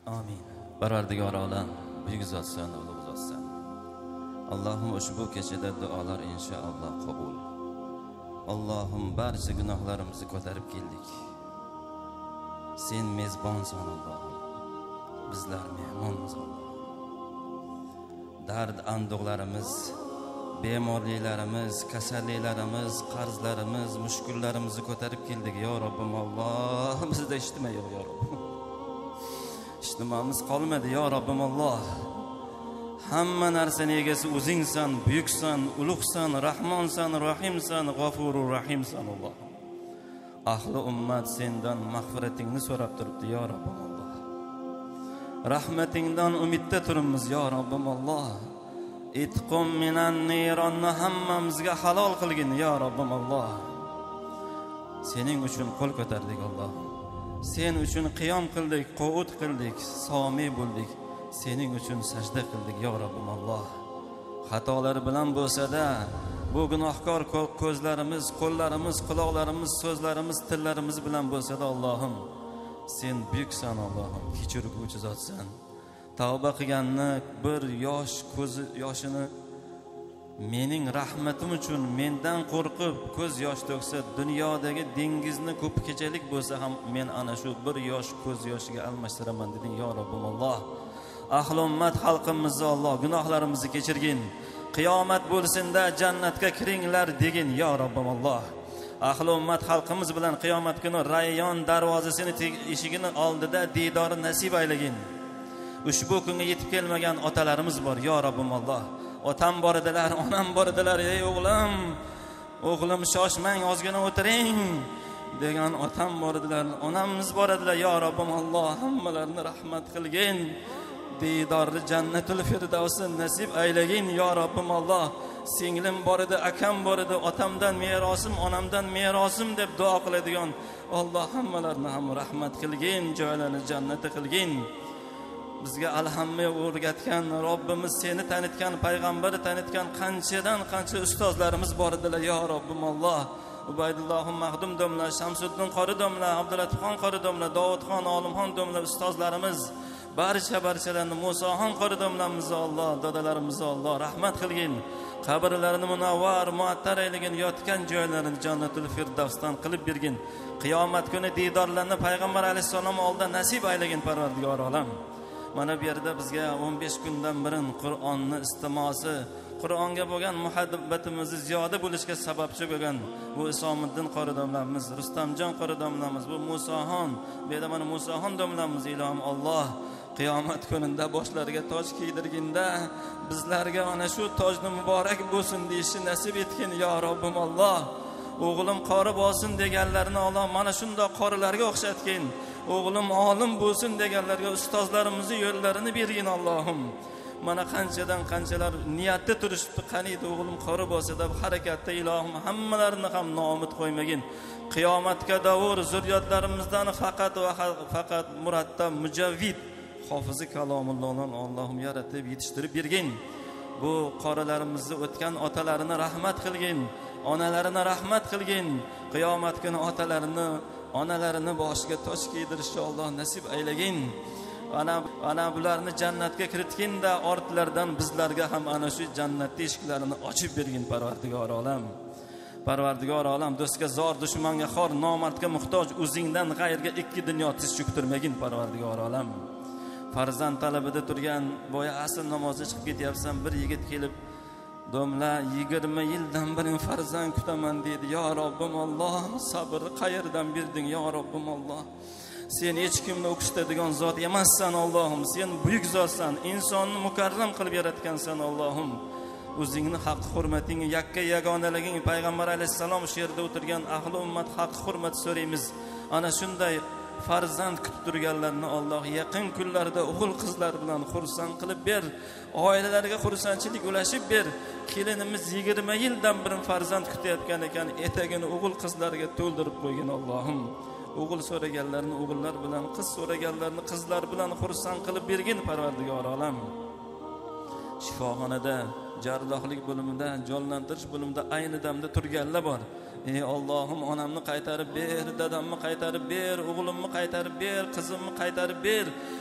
Amin. Parvardigor olam, buyuk zotsan, ulug' zotsan. Allohim ushbu kechada duolar inshaalloh qabul. Allohim barcha gunohlarimizni ko'tarib keldik. Sen mezbonsan Allohim. Bizlar mehmonmiz Alloh. Dard anduqlarimiz, bemorliklarimiz, kasalliklarimiz, qarzlarimiz, mushkullarimizni ko'tarib keldik yo Robbim Alloh. Bizda eshitma yo'q yo Robbim. Ijtimoimiz qolmadi yo Robbim Alloh. Hamma narsaning egasi o'zingsan, buyuksan, ulug'san, rahmonsan, rohimsan, g'afurur rahimsan Alloh. Ahli ummat sendan mag'firatingni so'rab turibdi yo Robbim Alloh. Rahmatingdan umidda turibmiz yo Robbim Alloh. Itqum minan nironni hammamizga halol qilgin yo Robbim Alloh. Sening uchun qo'l ko'tardik Alloh. Sen uchun qiyom qildik, quvvat qildik, somi bo'ldik. Sening uchun sajda qildik yo Robbim Alloh. Xatolar bilan bo'lsa-da, bu gunohkor ko'zlarimiz, qo'llarimiz, quloqlarimiz, so'zlarimiz, tillarimiz bilan bo'lsa-da Allohim, sen buyuksan Allohim, kechirguvchi zotsan. Tavba qilganni bir yosh ko'zi yoshini mening rahmatim uchun mendan qo'rqib ko'z yosh to'ksa, dunyodagi dengizni ko'p kechalik bo'lsa ham men ana shu bir yosh ko'z yoshiga almashtiraman deding yo Robbim Alloh. Ahli ummat xalqimizni Alloh gunohlarimizni kechirgin. Qiyomat bo'lsinda jannatga kiringlar degin yo Robbim Alloh. Ahli ummat xalqimiz bilan qiyomat kuni Rayyon darvozasini eshigini oldida didori nasib aylagin. Ushbu kunga yetib kelmagan otalarimiz bor yo Robbim Alloh. Otam bor edilar, onam bor edilar. Ey o'g'lim, o'g'lim shoshmang, ozgina o'tiring degan otam bor edilar, onamiz bor edilar yo Robbim Alloh. Hammalarini rahmat qilgin. Didorli jannatul firdavsni nasib aylagin yo Robbim Alloh. Singlim bor edi, akam bor edi, otamdan merosim, onamdan merosim deb duo qiladigan Alloh hammalarini ham rahmat qilgin, joylarini jannatga qilgin. Bizga alhamni o'rgatgan Robbimiz, seni tanitgan, payg'ambari tanitgan qanchadan qancha ustozlarimiz bor edilar yo Robbim Alloh. Ubaydullohim Mahdum domla, Shamsuddin qori domla, Abdulatifxon qori domla, Davudxon Olimxon domla ustozlarimiz, barchalarni Musoxon qori domlamizni Alloh, dadalarimizni Alloh rahmat qilgin. Qabrlarini munavvar, muattar aylagin, yotgan joylarini jannatul firdavsdan qilib bergin. Qiyomat kuni didorlarni payg'ambar alayhisalom oldida nasib aylagin Parvardigor olam. Mana bu yerda bizga 15 kundan birin Qur'onni istimosi, Qur'onga bo'lgan muhabbatimizni ziyoda bo'lishga sababchi bo'lgan bu Isomiddin qori domlamiz, Rustamjon qori domlamiz, bu Musoxon, bu yerda mana Musoxon domlamiz ilohim Alloh qiyomat kunida boshlariga toj kiydirginda bizlarga ana shu tojni muborak bo'lsin deyishni nasib etgin yo Robbim Alloh. O'g'lim qori bo'lsin deganlarni Alloh mana shunday qorilarga o'xshatgin. O'g'lim olim bo'lsin deganlarga ustozlarimizni yo'llarini bergin Allohim. Mana qanchadan qanchalar niyatda turishibdi, qaniydi o'g'lim qori bo'lsa deb harakatda ilohim hammalarini ham noumid qo'ymagin. Qiyomatga davr zurriyotlarimizdan faqat murattab mujavvid hofizi kalomullohdan Allohim yaratib yetishtirib bergin. Bu qorilarimizni o'tgan otalarini rahmat qilgin, onalarini rahmat qilgin. Qiyomat kuni onalarini boshiga toj kiydirishni Alloh nasib aylagin. Ana bularni jannatga kiritgin-da, ortlardan bizlarga ham ana shu jannat eshiklarini ochib bergin Parvardigor olam. Parvardigor olam, do'stga zor, dushmanga xor, nomardga muhtoj, o'zingdan g'ayrga ikki dunyo tiz cho'ktirmagin Parvardigor olam. Farzand talabida turgan boya asr namoziga chiqib ketyapsan, bir yigit kelib domla 20 yildan beri farzand kutaman dedi. Yo Robbim Alloh, sabrni qayerdan berding yo Robbim Alloh? Sen hech kimni o'qitadigan zot emassan Allohim. Sen buyuk zotsan, insonni mukarram qilib yaratgansan Allohim. O'zingni haq hurmatingni, yakka yagonaliging, payg'ambar alayhisalom shu yerda o'tirgan ahli ummat haq hurmat so'raymiz. Ana shunday farzand kutib turganlarni Alloh yaqin kunlarda o'g'il qizlar bilan xursand qilib ber. Oilalariga xursandchilik ulashib ber. Kelinimiz 20 yildan beri farzand kutayotgan ekan, etagini o'g'il qizlarga to'ldirib qo'ygin Allohim. O'g'il so'raganlarni o'g'illar bilan, qiz so'raganlarni qizlar bilan xursand qilib bergin Parvardigor olam. Shifoxonada, jarrohlik bo'limida, jonlantirish bo'limida ayni damda turganlar bor. ey Allohim, onamni qaytarib ber, dadamni qaytarib ber, o'g'limni qaytarib ber, qizimni qaytarib ber,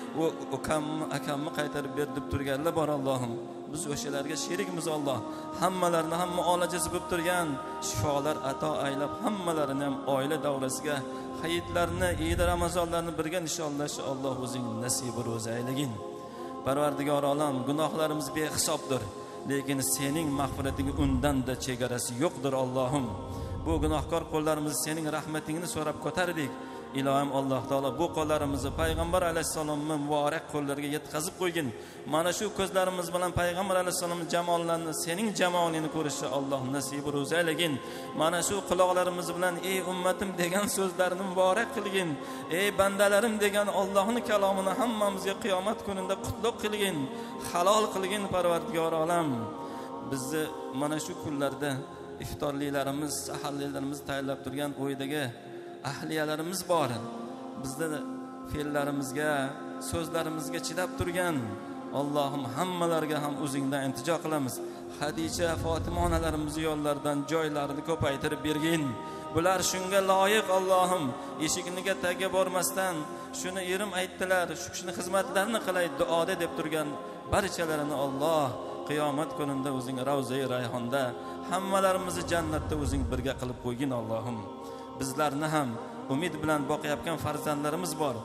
ukamni, akamni qaytarib ber deb turganlar bor Allohim. Biz o'shalarga sherikmiz Alloh. Hammalarini ham muolajasi bo'lib turgan shifolar ato aylab, hammalarini ham oila davrasiga hayitlarni, Eid Ramazonlarni birga nishonlash Alloh o'zing nasib ro'za aylagin. Parvardigor olam, gunohlarimiz behisobdir, lekin sening mag'firating undan-da chegarasi yo'qdir Allohim. Bu gunohkor qo'llarimizni sening rahmatingni so'rab ko'tardik. Ilohim Alloh taolo bu qo'llarimizni payg'ambar alayhisolamning muborak qo'llariga yetkazib qo'ygin. Mana shu ko'zlarimiz bilan payg'ambar alayhisolamning jamolarini, sening jamolingni ko'rishni Alloh nasib ro'za aylagin. Mana shu quloqlarimiz bilan ey ummatim degan so'zlarni muborak qilgin. Ey bandalarim degan Allohning kalomini hammamizga qiyomat kunida qutlug' qilgin, halol qilgin Parvardigor olam. Bizni mana shu kunlarda iftorliklarimiz, saharliklarimiz tayyorlab turgan o'ydagi ahliyalarimiz bor. Bizda fe'llarimizga, so'zlarimizga chidab turgan Allohim hammalarga ham o'zingdan iltijo qilamiz. Xadicha, Fatima onalarimiz yo'llaridan joylarini ko'paytirib bergin. Bular shunga loyiq Allohim. Eshikniga taga bormasdan shuni erim aytdilar, shu kishini xizmatlarini qilay duoda deb turgan barchalarini Alloh qiyomat kunida o'zing Ravza-i Rayhonda hammalarimizni jannatda o'zing birga qilib qo'ygin Allohim. Bizlarni ham umid bilan boqayotgan farzandlarimiz bor.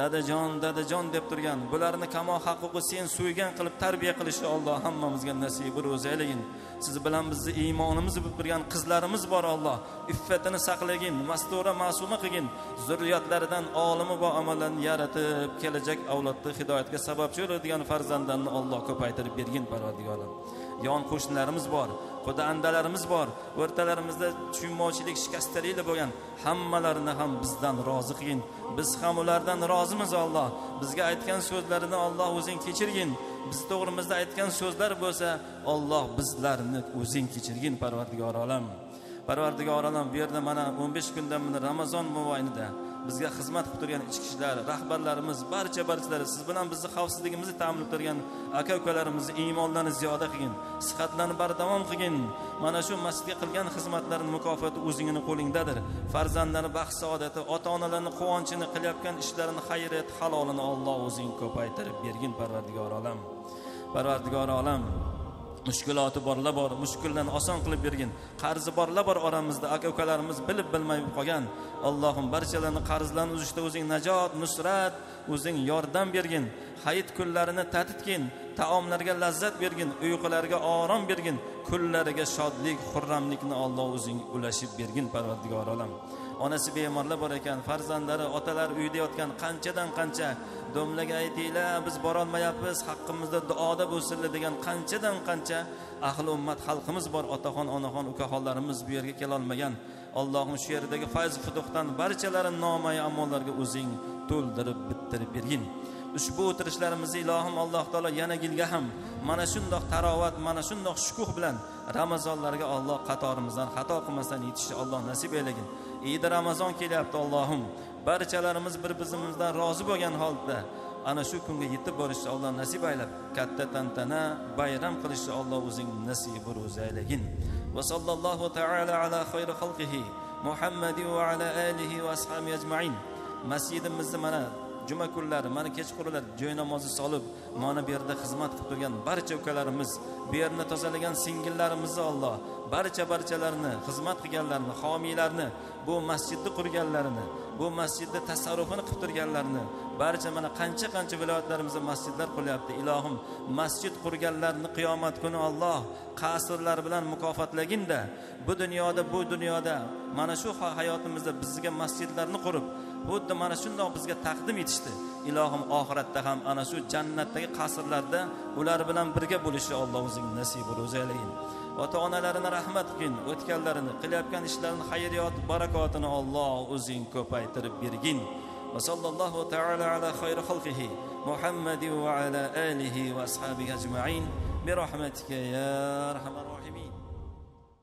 Dadajon deb turgan, bularni kamo haqiqi sen so'ygan qilib tarbiya qilishni Alloh hammamizga nasib ro'za aylagin. Siz bilan bizni iymonimizni bilib turgan qizlarimiz bor Alloh. Iffatini saqlagin, mastura ma'suma qilgin. Zurriyotlaridan olimi va amallarni yaratib, kelajak avlodni hidoyatga sababchi bo'ladigan farzandlarni Alloh ko'paytirib bergin Parvardigorim. Yon qo'shnilarimiz bor, xudoandalarimiz bor. O'rtalarimizda tushunmovchilik, shikastalik bo'lgan hammalarini ham bizdan rozi qilgin. Biz ham ulardan rozimiz Alloh. Bizga aytgan so'zlarini Alloh o'zing kechirgin. Biz to'g'rimizda aytgan so'zlar bo'lsa, Alloh bizlarni o'zing kechirgin Parvardigor olam. Parvardigor olam, bu yerda mana 15 kundan beri Ramazon mobaynida bizga xizmat qilib turgan ichki ishlar, rahbarlarimiz, barchalari siz bilan bizni xavfsizligimizni ta'minlab turgan aka-ukalarimizni iymonlarini ziyoda qilgin, sihatlarni bardavom qilgin. Mana shu masjidga qilgan xizmatlarining mukofoti o'zingning qo'lingdadir. Farzandlarni baxt saodati, ota-onalarning quvonchini, qilayotgan ishlarini, xayriyat, halolini Alloh o'zing ko'paytirib bergin Parvardigor olam. Parvardigor olam, mushkuloti borlar bor, mushkullarni oson qilib bergin. Qarzi borlar bor oramizda, aka-ukalarimiz bilib bilmay qolgan. Allohim barchalarini qarzlarni uzishda o'zing najot, nusrat, o'zing yordam bergin. Hayit kunlarini tatitgin, taomlarga lazzat bergin, uyqularga orom bergin, kunlariga shodlik, xurramlikni Alloh o'zing ulashib bergin Parvardigor olam. Onasi bemorlar bor ekan, farzandlari, otalar uyda yotgan, qanchadan qancha domlaga aytinglar, biz bora olmayapmiz, haqqimizda duoda bo'lsinlar degan qanchadan qancha ahli ummat xalqimiz bor, otaxon, onaxon, ukaxonlarimiz bu yerga kela olmagan. Allohim shu yerdagi fayz futuhdan barchalarini nomay amonlarga o'zing to'ldirib bittirib bergin. Ushbu o'tirishlarimizni ilohim Alloh taolo yana yilga ham mana shundoq tarovat, mana shundoq shukuh bilan Ramazonlarga Alloh qatorimizdan xato qilmasdan yetishni Alloh nasib aylagin. Eid Ramazon kelyapti Allohim. Barchalarimiz bir-birimizdan rozi bo'lgan holda ana shu kunga yetib borishni Alloh nasib aylab, katta tantana, bayram qilishni Alloh o'zing nasib ro'za aylagin. Va sallallohu ta'ala ala xayri xalqihi Muhammadi va ala alihi va ashabihi ajma'in. Masjidimizda mana juma kunlari, mana kechqurunlar joy namozi solib, mana bu yerda xizmat qilib turgan barcha ukalarimiz, bu yerni tozalagan singillarimizni Alloh barchalarini, xizmat qilganlarni, homiylarni, bu masjidni qurganlarini, bu masjidda tasarrufini qilib turganlarni, barcha mana qancha viloyatlarimizda masjidlar quryapti. Ilohim, masjid qurganlarni qiyomat kuni Alloh qasrlar bilan mukofotlaginda, bu dunyoda mana shu hayotimizda bizga masjidlarni qurib, xuddi mana shundoq bizga taqdim etishdi. Ilohim, oxiratda ham ana shu jannatdagi qasrlarda ular bilan birga bo'lishni Alloh o'zing nasib ro'za aylagin. Ota-onalarini rahmat qilgin, o'tganlarini, qilayotgan ishlarini, xayriyat, barakotini Alloh o'zing ko'paytirib bergin. Va sallallohu ta'ala ala xayri xalqihi Muhammadi va ala alihi va ashabihi ajma'in bi rahmatika ya arhamar rohimin.